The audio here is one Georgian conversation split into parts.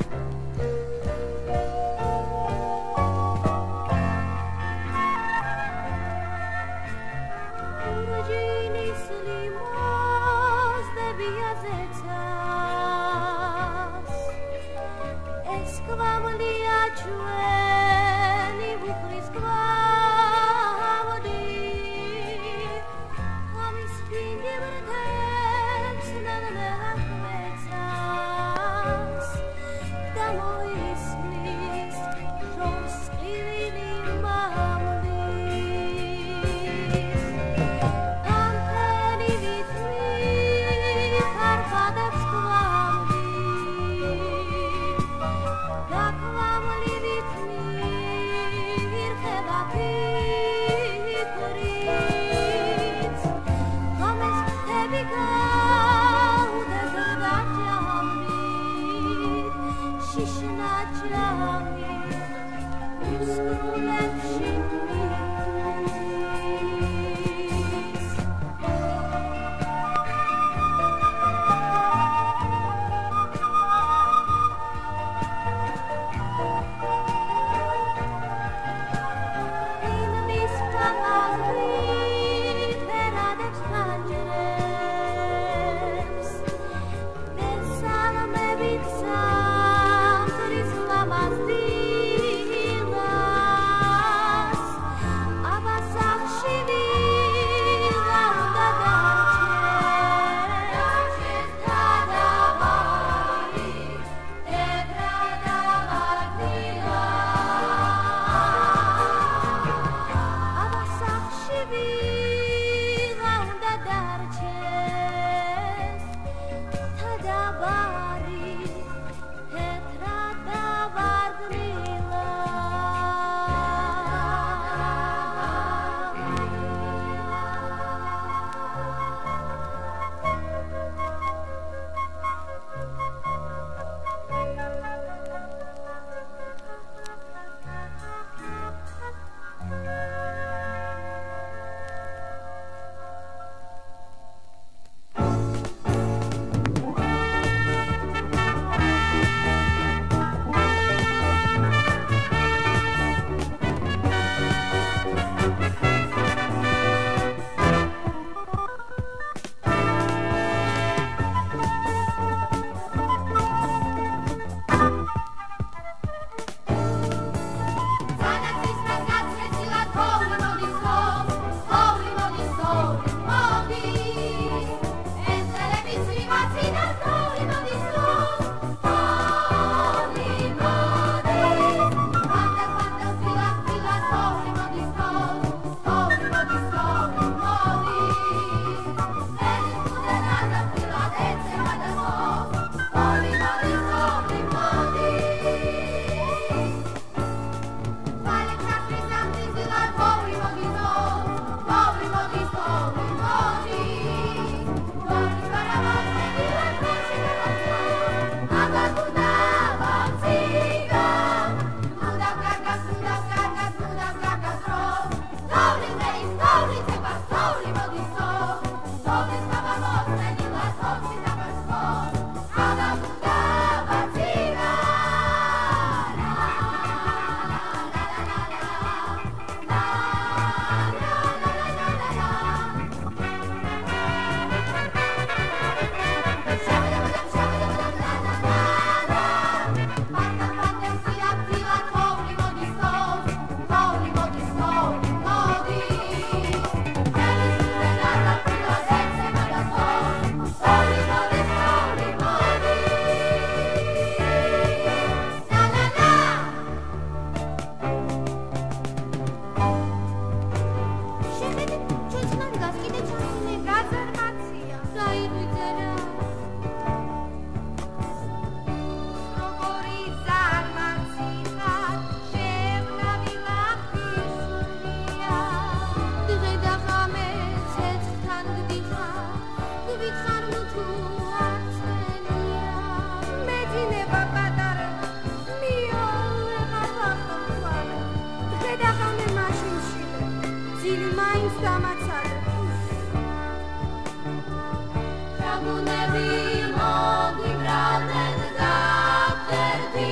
Nevi mogli braten da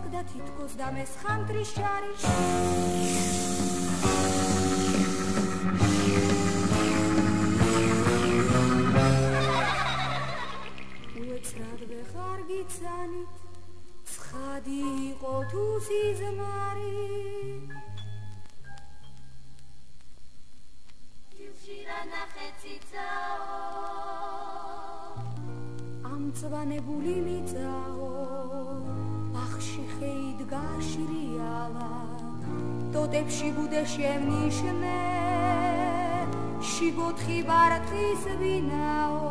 და თითქოს დამესხამტრის ჭარი უეცრად ვეღარ გიცანით ცხადი იყო თუ სიზმარი ამწვანებული მიწაო ბახში ხეიდ გაშრიალა ტოტებში ბუდე შემნიშნე შიგოთხი ბართხის ვინაო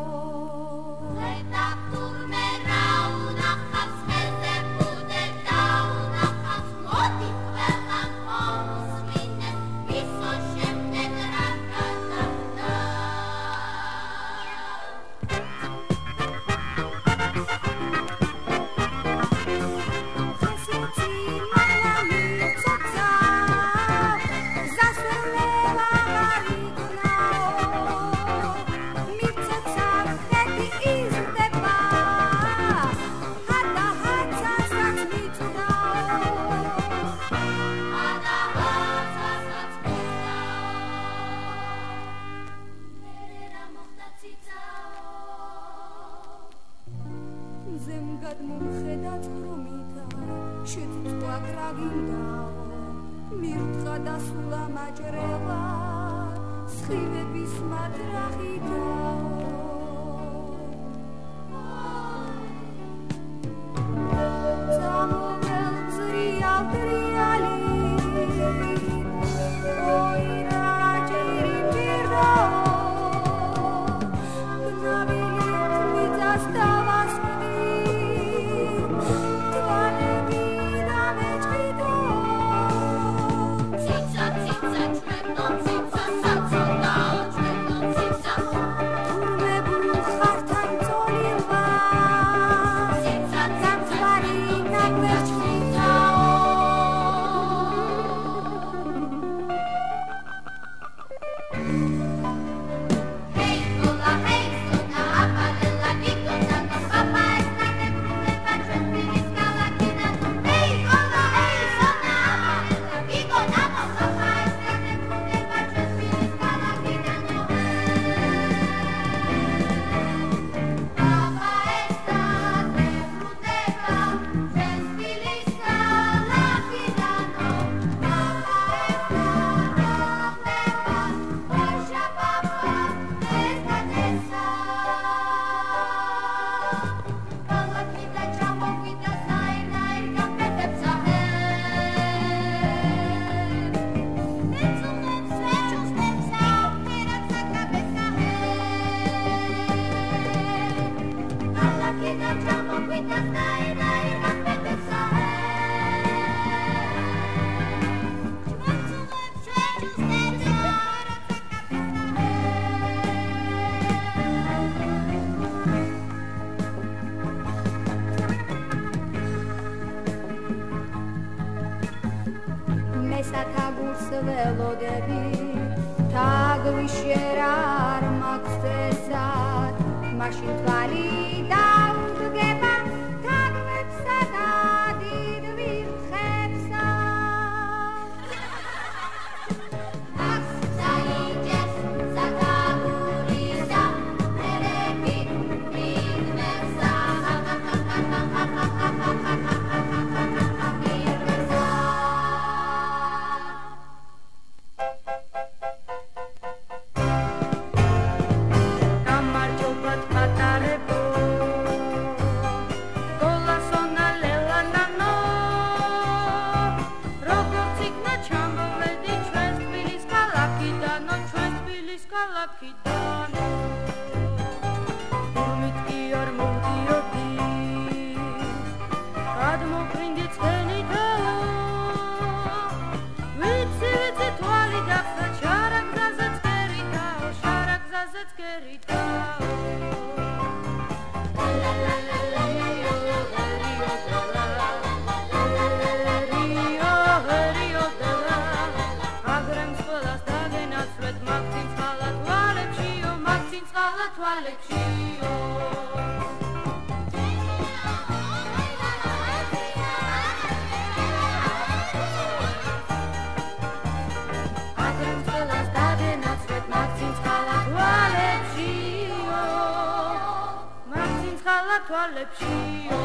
თვალებშიო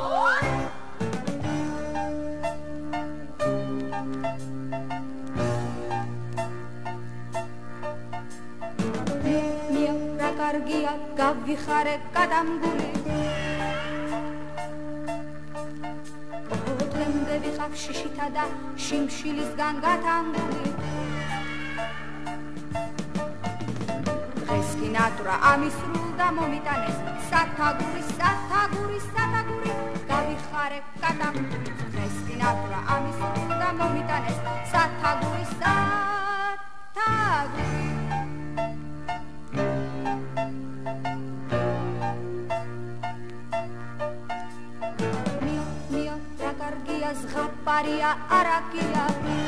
მია რა კარგია გავიხარე გადამგული დღემდე ვიყავ შიშითა და შიმშილისგან გათანგული დღეს კი ნატურა ამისრულდა მომიტანეს სათაგური გავიხარე გადამგული დღეს კი ნატურა ამისრულდა მომიტანეს სათაგური მია რა კარგია ზღაპარია არაკია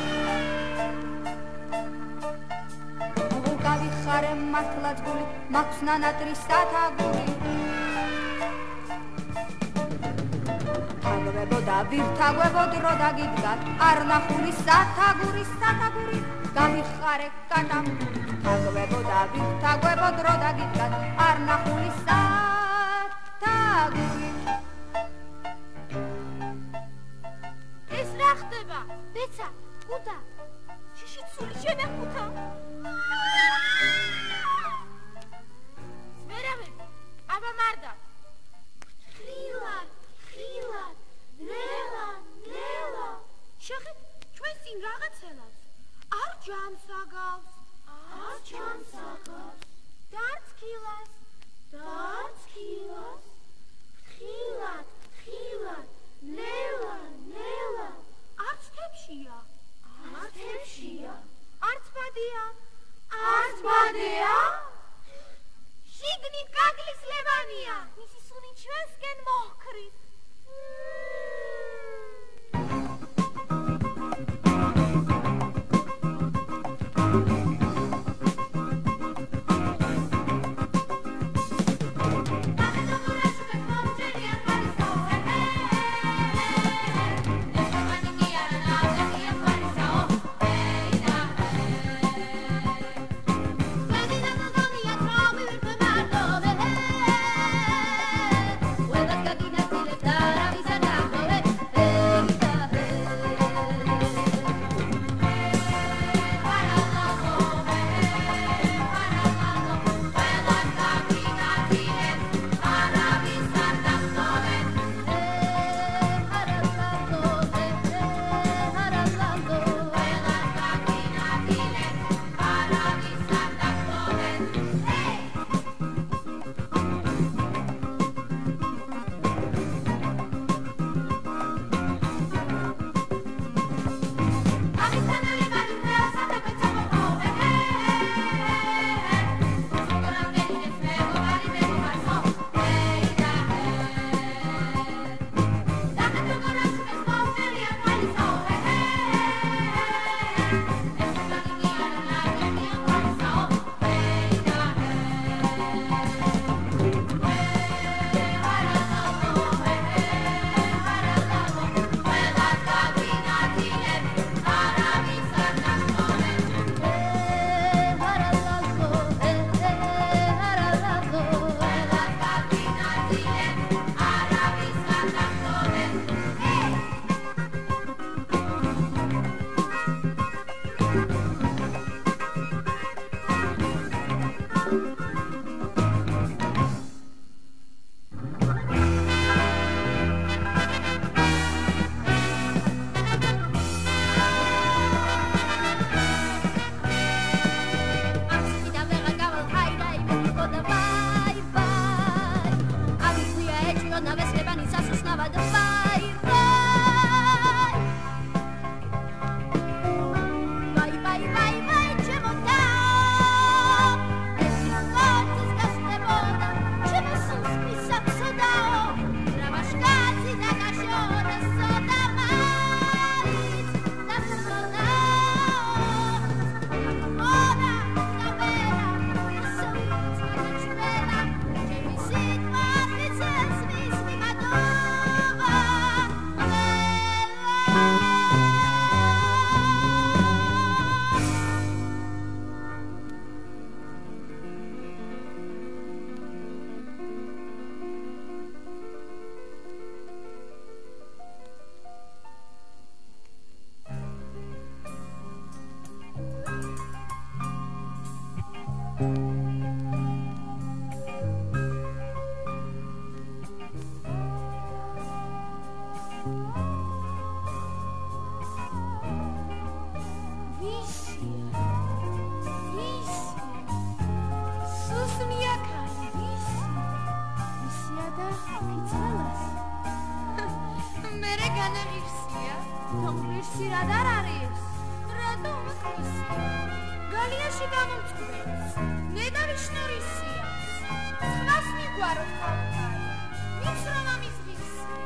გავიხარე მართლაც გული მაქვს ნანატრის სათაგური თაგვებოდა ვირთაგვებო დრო დაგიდგათ არ ნახული სათაგური გავიხარე გადამგული თაგვებოდა ვირთაგვებო დრო დაგიდგათ არ ნახული სათაგური ეს რა ხდება? ბეცა, კუდა შიშიცული შემეხუთა ვერავე, აბა მარდა ხილად, ნელა შეხეთ, ჩვენ წინ რაღაცელავს არ ჯამს აგავს დარც ქილას ხილად, ნელა არც თებშია არც ბადია შიგნით გაგლის ლევანია მისი სუნი ჩვენსკენ მოჰქრის თოხბირსი რა და არის? რატო უმოქმისია? გალიაში გამომწყდეს. ნედავიშნორისია. სხვას მიგვაროთ ხალხთან. მის რომ ამის ვისია.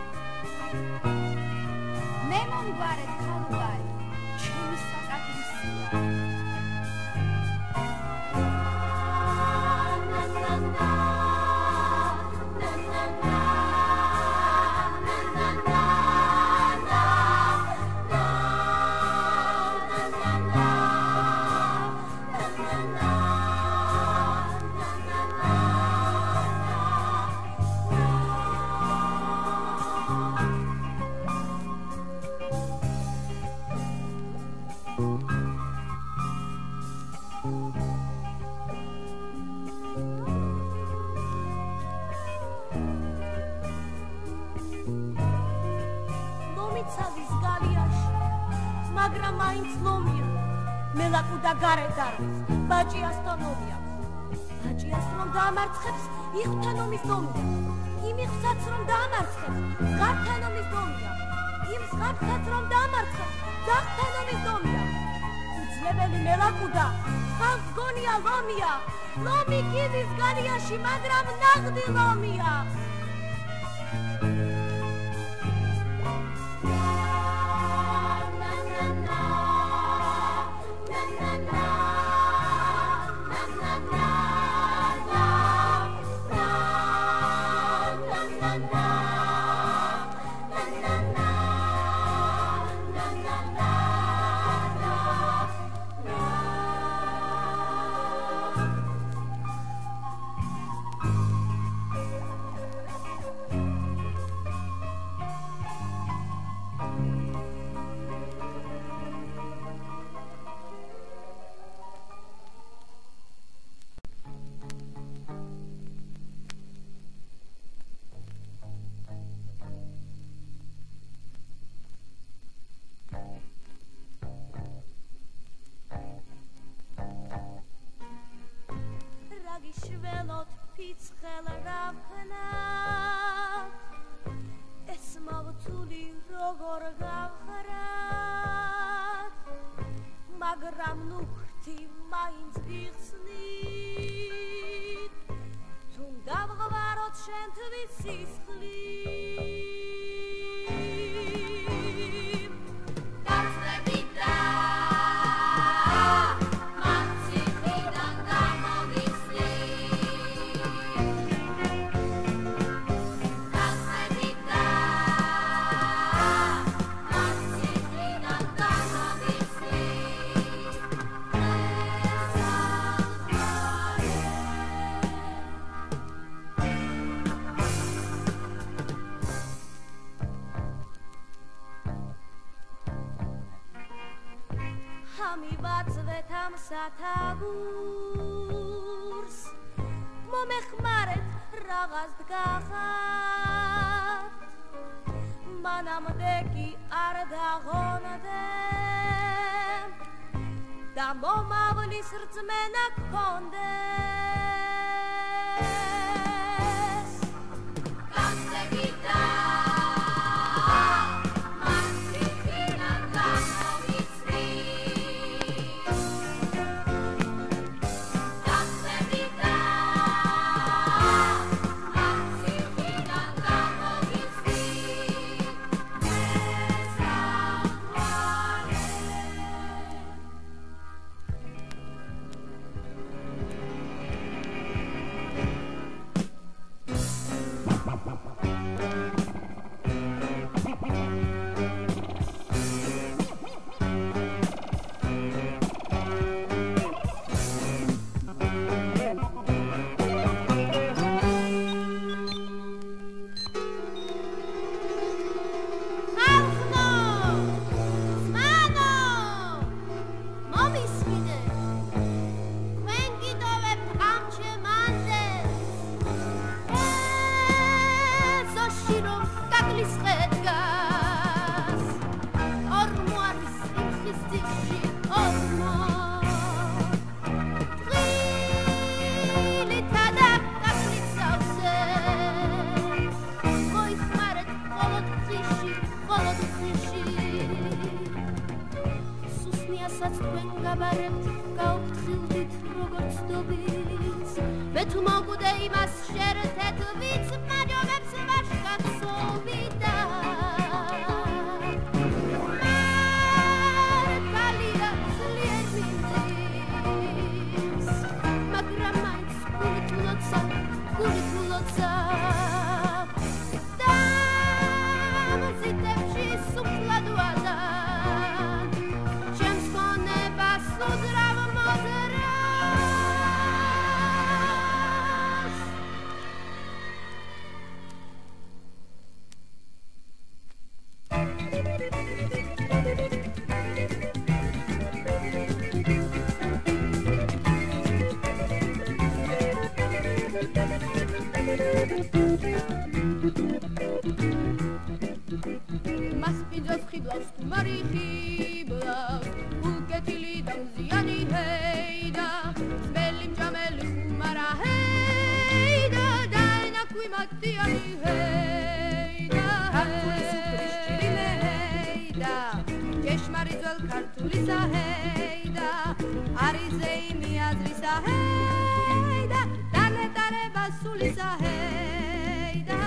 მე მომგვარეთ ხალხთან. ჩემი საკათრისია. ლომიცავის გალიაში, მაგრამ მაინც ლომია. მელაკუდა გარეთ არის, ბაჭიას თონომია. ბაჭიას რომ დაამარცხებს, იხთანომის დომია. იმ იხსაც რომ დაამარცხებს, გართანომის დომია. იმ ზღაპსაც რომ დაამარცხებს, ზაღთანომის დომია. უძლებელი მელაკუდა, ხალხს გონია ლომია. ლომი კიდის გალიაში, მაგრამ ნაღდი ლომია. იშველოთ ფიცხელ რავხნად ეს მავთული როგორ გავხრათ მაგრამ ნუ ხრთი მაინც გიხსნით თუ დავღვაროთ შენთვის სისხლით ამივაწვეთ ამ სათაგურს მომეხმარეთ რაღაც დგახართ მანამდე კი არ დაღონდე და მომავლის რწმენა გქონდეს გასწევიდა როსაც თქვენ გაბარებთ გაუფრთხილდით როგორც დობიც მე თუ მოგვდე იმას შერთეთ ვიც მაჯობებს ვარ გასოვიდა მართალია ძლიერ მინდის მაგრამ მაინც გული თულოცა დამზიტებში სუფლად ვადან ჩემს ქონებას უძრავ მოზრას მას პინძას ხიბლავს თუმარი ხიბლავს უკეთილი და მზიანი ჰეიდა ძმელი მჯამელი ხუმარა ჰეიდა და ენაქვი მატიანი ჰეიდა ქართული სუფრის ჭრიმე ჰეიდა ჭეშმარი ძველ ქართულისა ჰეიდა არის ზეიმი აზრისა ჰეიდა დანეტარება სულისა ჰეიდა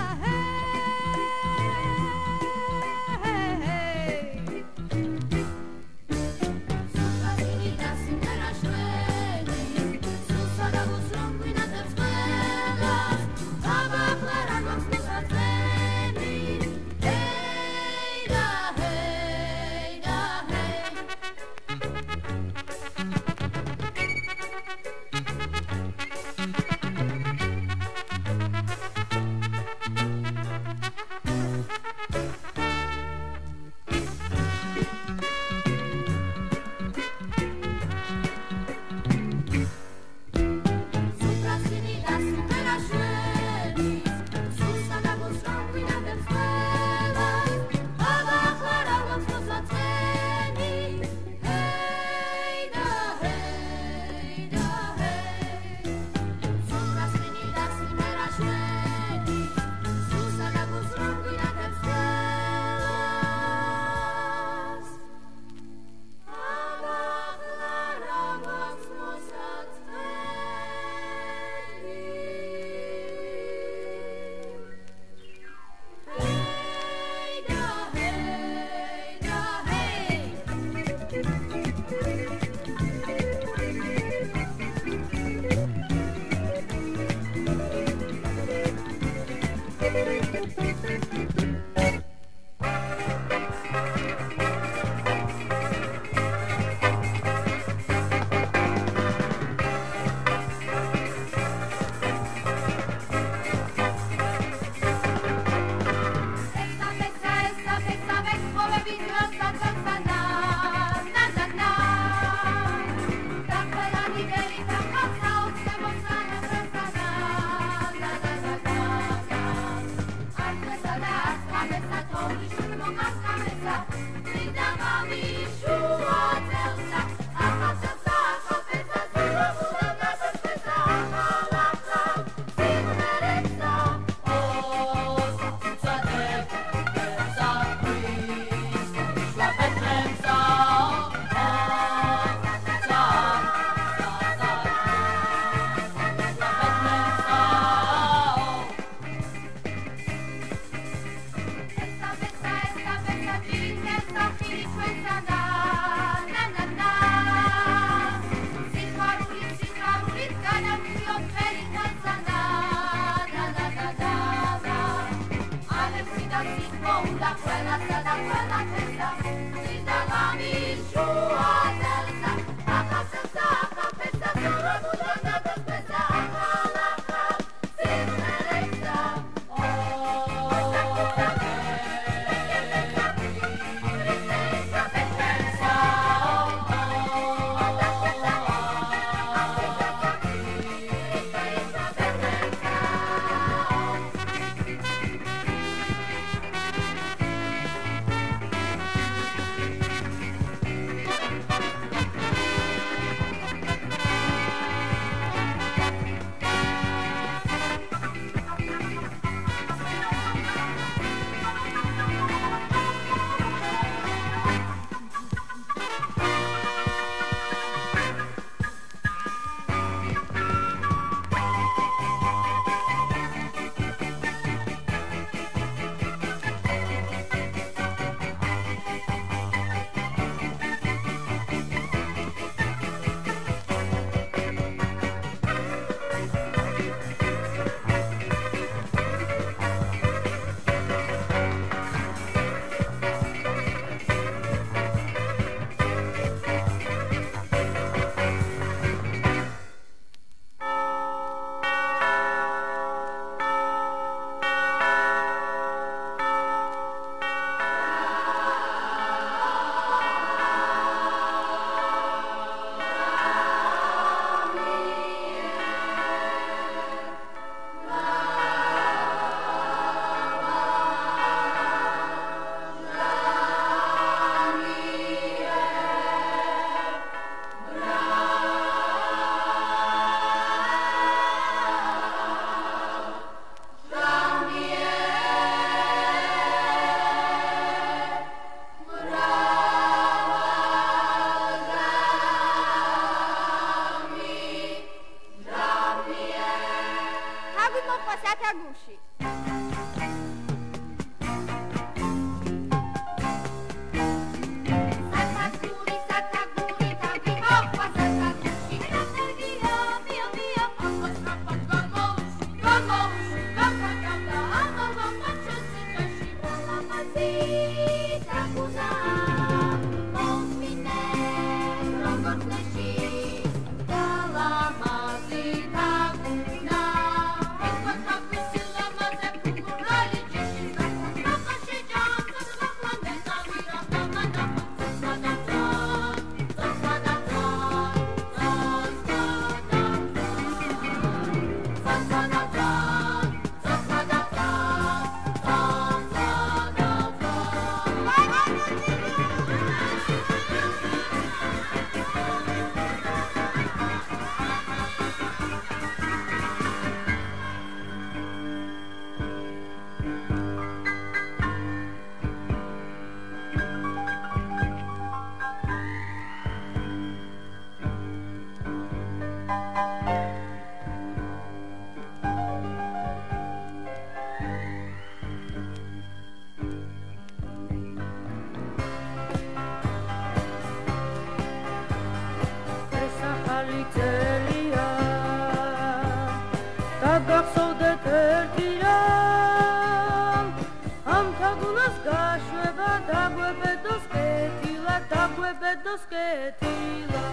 bednos ketila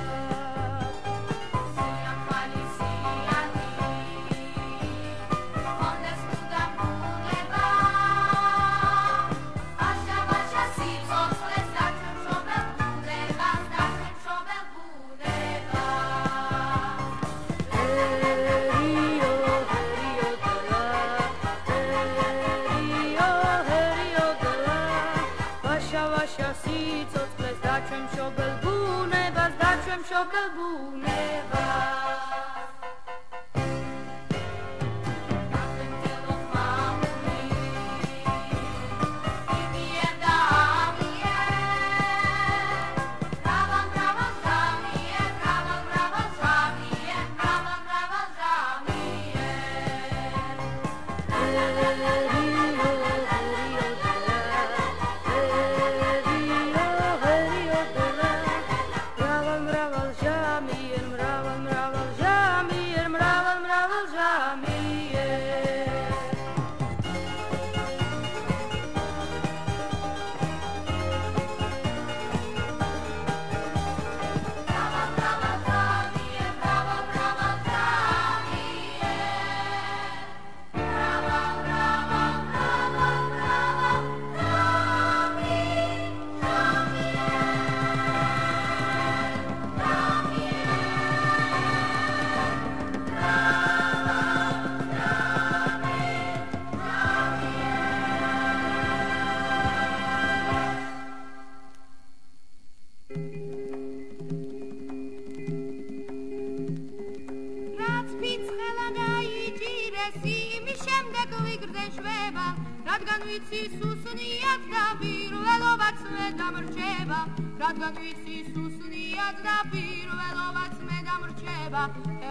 რადგან ვიცი სუსნიად და პირველობაც მე დამრჩება რადგან ვიცი სუსნიად და პირველობაც მე დამრჩება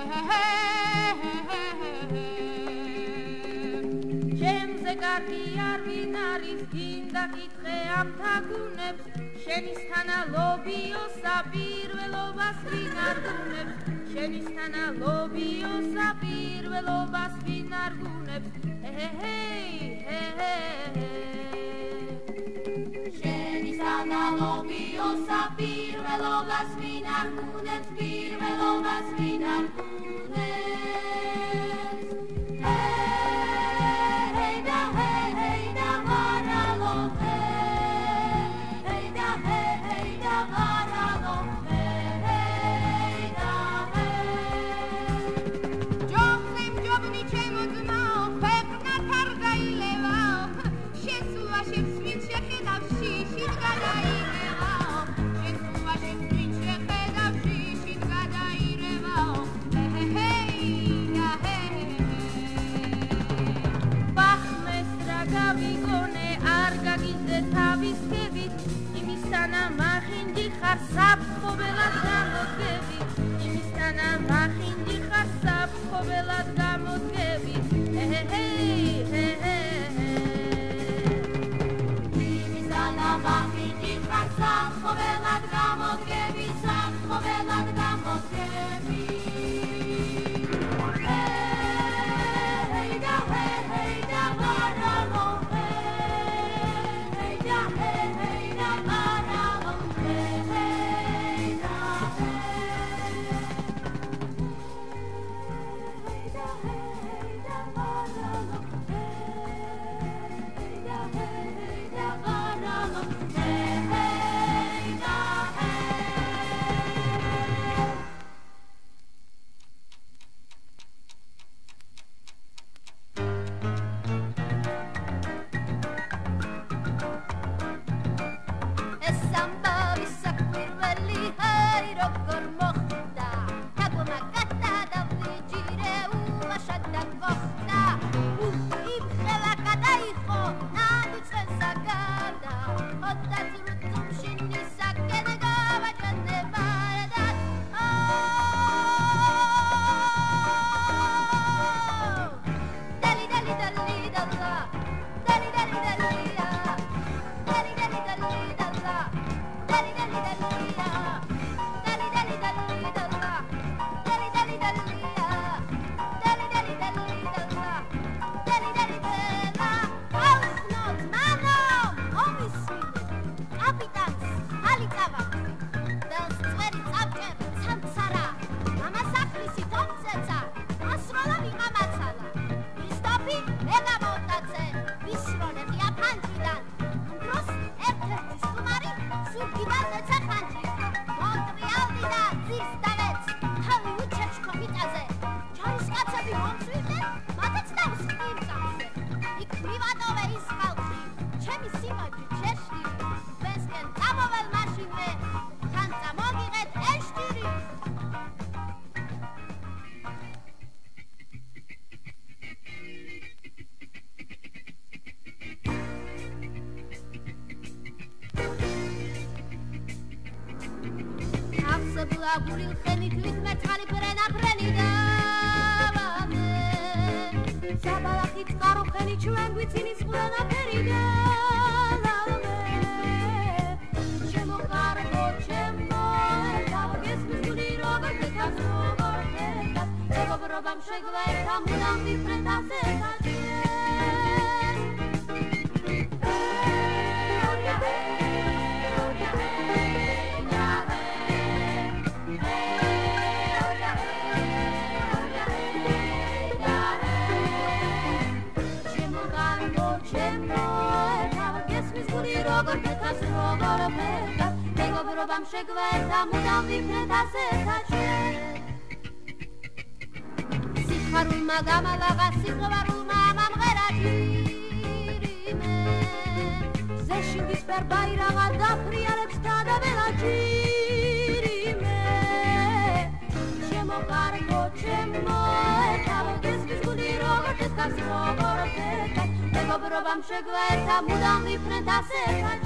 ჩემზე კარგი არ ვინ არის გინდა კითხე ამ თაგუნებს შენის თანალობიოსა პირველობას ვინ არ გუნებს შენის თანალობიოსა პირველობას ვინ არ გუნებს შენის თანალობიოსა პირველობას ვინ არ გუნებს პირველობას ვინ არ საფრთხობელად გამოდგები იმისთანა მახინჯი ხარ საფრთხობელად გამოდგები იმისთანა მახინჯი ხარ საფრთხობელად გამოდგები საფრთხობელად გამოდგები Hey, აღსებლა გურილ ხენით მერცხალი ფრენა ფრენი დავამე საბალახი წყარო ხენი ჩვენ გვიცინის ყვრენა ფერი დავამე შემოყარგო ჩემო დავგესმის გული როგორ გეთას როგორ გეთას მეგობრობამ შეგვერთა მუდამ ვიფრეთ ასეთად როგორ გეთას როგორ გეთას მეგობრობამ შეგვერთა მუდამ ვიფრეთ ასეთად სიხარულმა გამალაღა სიყვარულმა მომღერა ჭირიმე ზეშინდის ფერ ბაირაღა დაფრიალებს დადაბელა ჭირიმე შემოყარგო ჩემო თავგესმის გული როგორ გეთას როგორ გეთას მეგობრობამ შეგვერთა მუდამ ვიფრეთ ასეთად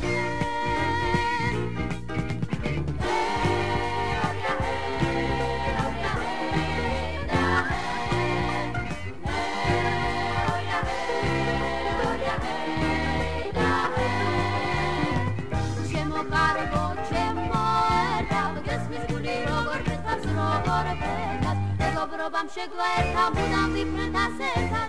შემოყარგო ჩემო თავგესმის გული როგორ გეთას როგორ გეთას მეგობრობამ შეგვერთა მუდამ ვიფრეთ ასეთად